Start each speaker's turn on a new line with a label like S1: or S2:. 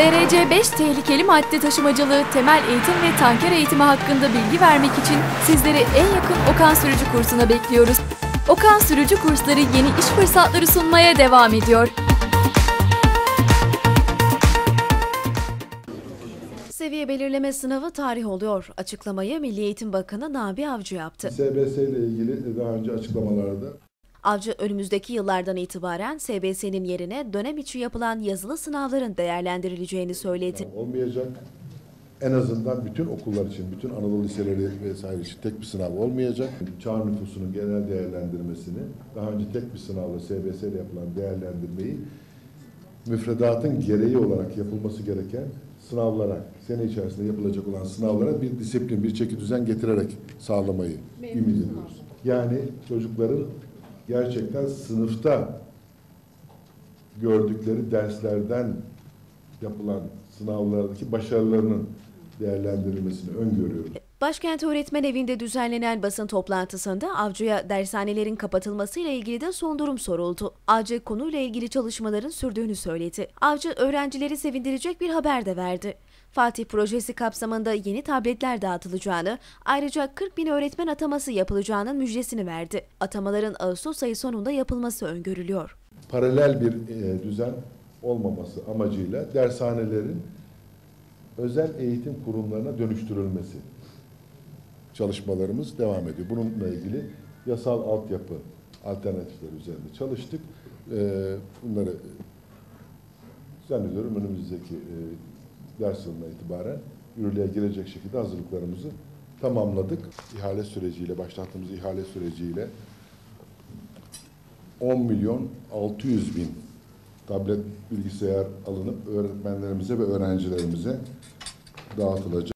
S1: TRC 5 tehlikeli madde taşımacılığı, temel eğitim ve tanker eğitimi hakkında bilgi vermek için sizleri en yakın Okan Sürücü kursuna bekliyoruz. Okan Sürücü kursları yeni iş fırsatları sunmaya devam ediyor. Seviye belirleme sınavı tarih oluyor. Açıklamayı Milli Eğitim Bakanı Nabi Avcı yaptı.
S2: SBS ile ilgili daha önce açıklamalarda
S1: Avcı önümüzdeki yıllardan itibaren SBS'nin yerine dönem içi yapılan yazılı sınavların değerlendirileceğini söyledi.
S2: olmayacak. En azından bütün okullar için, bütün Anadolu liseleri vesaire için tek bir sınav olmayacak. Çağ nüfusunun genel değerlendirmesini, daha önce tek bir sınavla SBS ile yapılan değerlendirmeyi müfredatın gereği olarak yapılması gereken sınavlara, sene içerisinde yapılacak olan sınavlara bir disiplin, bir çekidüzen getirerek sağlamayı ümit ediyoruz. Yani çocukların gerçekten sınıfta gördükleri derslerden yapılan sınavlardaki başarılarının değerlendirilmesini öngörüyoruz.
S1: Başkent Öğretmen Evi'nde düzenlenen basın toplantısında Avcı'ya dershanelerin kapatılmasıyla ilgili de son durum soruldu. Avcı konuyla ilgili çalışmaların sürdüğünü söyledi. Avcı öğrencileri sevindirecek bir haber de verdi. Fatih projesi kapsamında yeni tabletler dağıtılacağını, ayrıca 40.000 öğretmen ataması yapılacağının müjdesini verdi. Atamaların Ağustos ayı sonunda yapılması öngörülüyor.
S2: Paralel bir düzen olmaması amacıyla dershanelerin özel eğitim kurumlarına dönüştürülmesi çalışmalarımız devam ediyor. Bununla ilgili yasal altyapı alternatifleri üzerinde çalıştık. Bunları zannediyorum önümüzdeki ders yılına itibaren yürürlüğe girecek şekilde hazırlıklarımızı tamamladık. İhale süreciyle, başlattığımız ihale süreciyle 10.600.000 tablet bilgisayar alınıp öğretmenlerimize ve öğrencilerimize dağıtılacak.